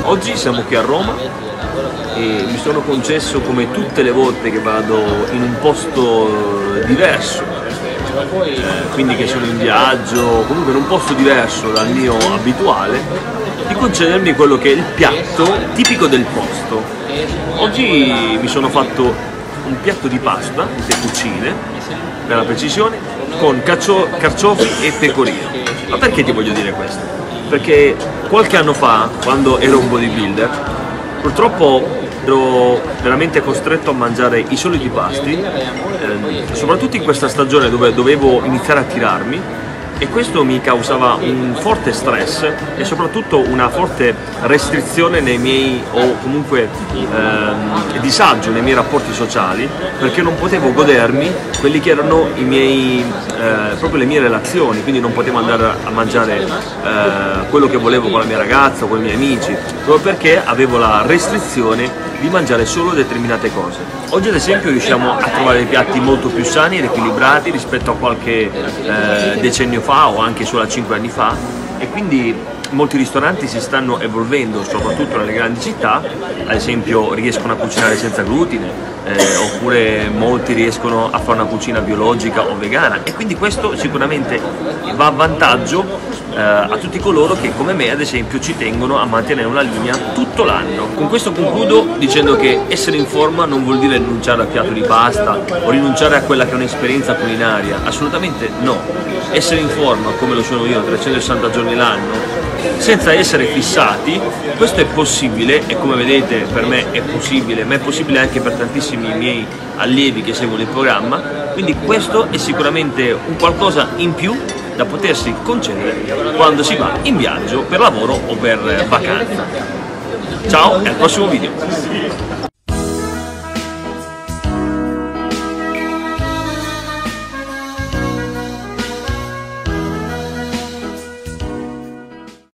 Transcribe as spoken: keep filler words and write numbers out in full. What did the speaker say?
Oggi siamo qui a Roma e mi sono concesso, come tutte le volte che vado in un posto diverso, eh, quindi che sono in viaggio, comunque in un posto diverso dal mio abituale, di concedermi quello che è il piatto tipico del posto. Oggi mi sono fatto un piatto di pasta, fettuccine, per la precisione, con carciofi e pecorino. Ma perché ti voglio dire questo? Perché qualche anno fa, quando ero un bodybuilder, purtroppo ero veramente costretto a mangiare i soliti pasti, eh, soprattutto in questa stagione dove dovevo iniziare a tirarmi, e questo mi causava un forte stress e soprattutto una forte restrizione nei miei, o comunque ehm, disagio nei miei rapporti sociali, perché non potevo godermi quelli che erano i miei, eh, proprio le mie relazioni, quindi non potevo andare a mangiare eh, quello che volevo con la mia ragazza o con i miei amici, proprio perché avevo la restrizione di mangiare solo determinate cose. Oggi ad esempio riusciamo a trovare dei piatti molto più sani ed equilibrati rispetto a qualche eh, decennio fa o anche solo a cinque anni fa, e quindi molti ristoranti si stanno evolvendo, soprattutto nelle grandi città. Ad esempio riescono a cucinare senza glutine, eh, oppure molti riescono a fare una cucina biologica o vegana, e quindi questo sicuramente va a vantaggio eh, a tutti coloro che, come me ad esempio, ci tengono a mantenere una linea tutto l'anno. Con questo concludo dicendo che essere in forma non vuol dire rinunciare al piatto di pasta o rinunciare a quella che è un'esperienza culinaria, assolutamente no. Essere in forma, come lo sono io, trecentosessanta giorni l'anno, senza essere fissati, questo è possibile, e come vedete per me è possibile, ma è possibile anche per tantissimi miei allievi che seguono il programma, quindi questo è sicuramente un qualcosa in più da potersi concedere quando si va in viaggio per lavoro o per vacanza. Ciao e al prossimo video!